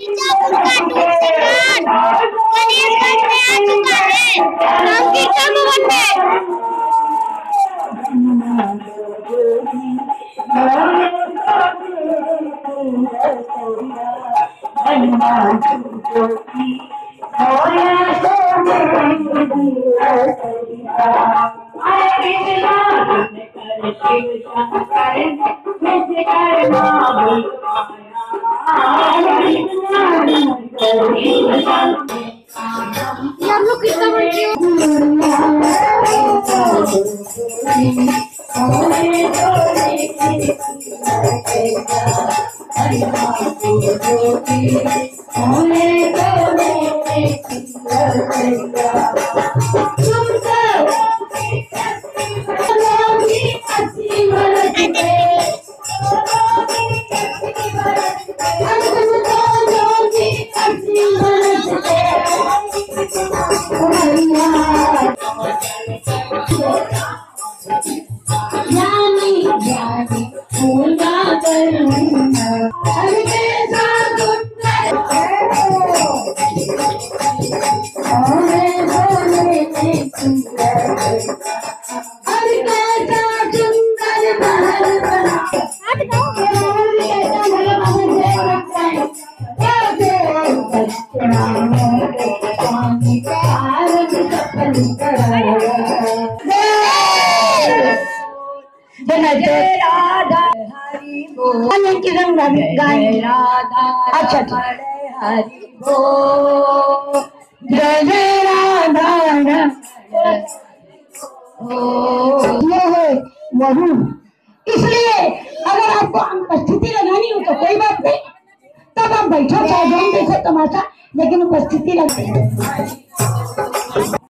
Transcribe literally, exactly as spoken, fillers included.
मिर्जापुर का tour singer Ganeshgarh में आ चुका है। राम कीर्तन भवन में हम लोग कितना बच्चे अच्छा हरि बोल जय जय राधा ये है वही। इसलिए अगर आपको उपस्थिति लगानी हो तो कोई बात नहीं, तब आप बैठो चाहे देखो तमाशा, लेकिन उपस्थिति लगती है।